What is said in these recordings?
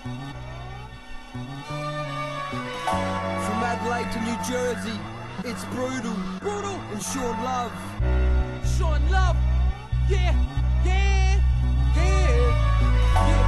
From Adelaide to New Jersey, it's Brutal and Shawn Love. Shawn-Love, yeah, yeah, yeah, yeah.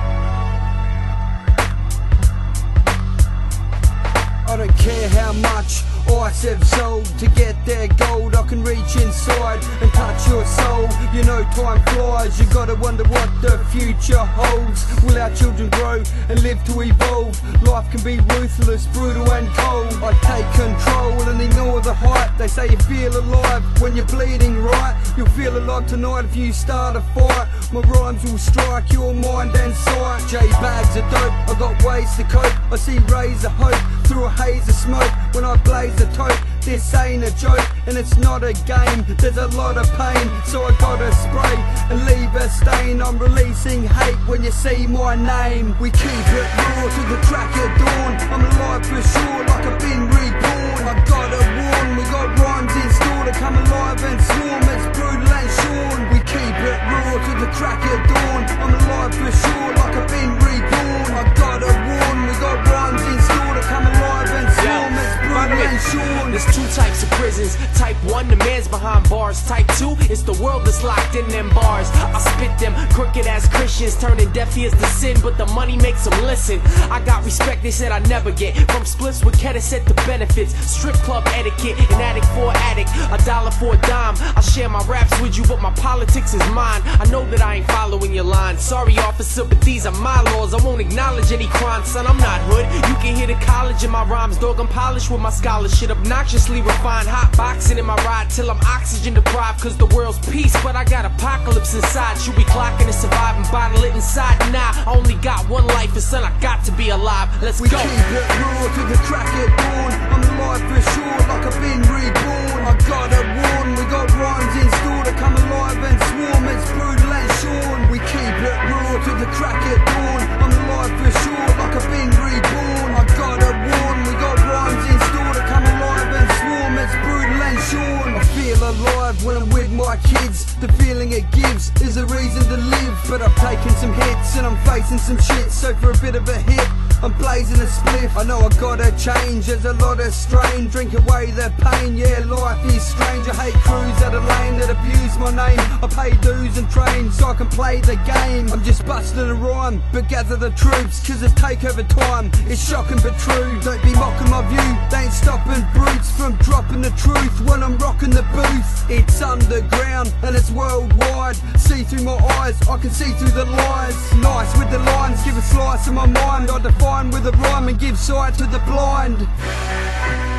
I don't care how much ice have sold to get their gold. I can reach inside and touch your soul. You know time flies, you gotta wonder what the future holds. Will our children grow and live to evolve? Life can be ruthless, brutal and cold. I take control and ignore the hype. They say you feel alive when you're bleeding, right? You'll feel alive tonight if you start a fight. My rhymes will strike your mind and sight. J-bags are dope, I got ways to cope. I see rays of hope through a haze of smoke when I blaze a tote. This ain't a joke and it's not a game. There's a lot of pain, so I gotta spray and leave a stain. I'm releasing hate when you see my name. We keep it raw to the crack of dawn. I'm alive for sure, like I've been reborn. I gotta warn, we got rhymes in store to come alive and swarm. It's Brutal and Shawn. We keep it raw to the crack of dawn. I'm alive for sure, like I've been reborn. I gotta warn, we got rhymes in store to come alive and swarm. It's Brutal and Shawn. There's two types of prisons. Type 1, the man's behind bars. Type 2, it's the world that's locked in them bars. I spit them crooked ass Christians, turning deaf ears to sin, but the money makes them listen. I got respect they said I never get, from splits with set to benefits, strip club etiquette, an addict for an addict, $1 for a dime. I share my raps with you, but my politics is mine. I know that I ain't following your line. Sorry officer, but these are my laws. I won't acknowledge any crime, son, I'm not hood. You can hear the college in my rhymes, dog, I'm polished with my scholarship. Obnoxiously refined, hot boxing in my ride till I'm oxygen deprived. Cause the world's peace, but I got apocalypse inside. Should we clocking and survive and bottle it inside? Nah, I only got one life and son, I got to be alive. Let's we go. We keep it raw to the crack of dawn. I'm alive for sure, like I've been reborn. I gotta warn, we got rhymes in store to come alive and swarm. It's Brutal and Shawn. We keep it raw to the crack of dawn. I'm alive for sure, like I've been reborn. I gotta warn, we got rhymes in store to come alive and swarm. It's Brutal and Shawn. I feel alive when I'm with my kids. The feeling it gives is a reason to live. But I've taken some hits and I'm facing some shit. So for a bit of a hit, I'm blazing a spliff. I know I gotta change, there's a lot of strain. Drink away the pain, yeah, life is strange. I hate crews out of lane that abuse my name. I pay dues and train so I can play the game. I'm just busting a rhyme, but gather the troops, cause it's takeover time. It's shocking but true, don't be mocking my view. They ain't stopping brutes from dropping the truth when I'm rocking the booth. It's underground and it's worldwide. See through my eyes, I can see through the lies. Nice with the lines, give a slice of my mind. I define with a rhyme and give sight to the blind.